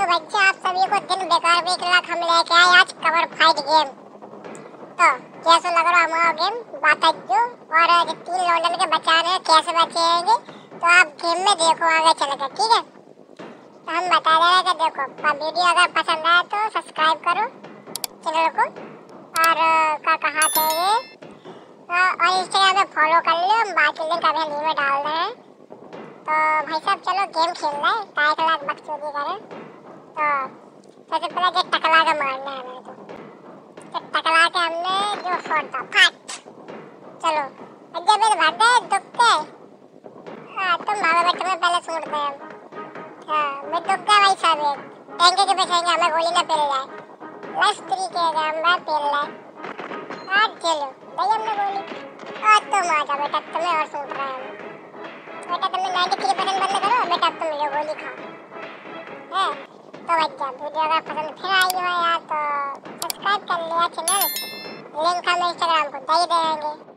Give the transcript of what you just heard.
तो बच्चे आप सभी को दिन बेकार भी 1 लाख हम लेके आए आज कवर फाइट गेम। तो कैसे लग रहा हमारा गेम बता दो, और जो 3 लॉन्डन के बचाने कैसे बचेंगे तो आप गेम में देखो आगे चलेगा, ठीक है। तो हम बता दे रहे कि देखो वीडियो अगर पसंद आए तो सब्सक्राइब करो चैनल को, और कहा थे ये और इंस्टाग्राम पे फॉलो कर लो, हम बाकी लिंक अभी नीचे में डाल रहे हैं। तो भाई साहब चलो गेम खेल रहे हैं, 1 लाख बकचोदी करें। तो सबसे पहले जो टकला का मारना है हमें, तो टकला के हमने जो फोड़ता फाट। चलो जब मेरे भागते दुख के तो मारे बच्चे में पहले सूटते हैं। मैं दुख गया भाई साहब, एक टैंके के बचाएंगे हमें गोली ना पेल जाए, लास्ट तरीके का हम पेल रहे चलो भाई हमने गोली तो मारा बेटा तुम्हें और सूट रहा है बेटा, तुमने 93% बंद करो बेटा, तुम लो गोली खाओ है। तो बच्चा वीडियो अगर पसंद फिर आई हो यार तो सब्सक्राइब कर लिया चैनल, लिंक हम इंस्टाग्राम को दे देंगे।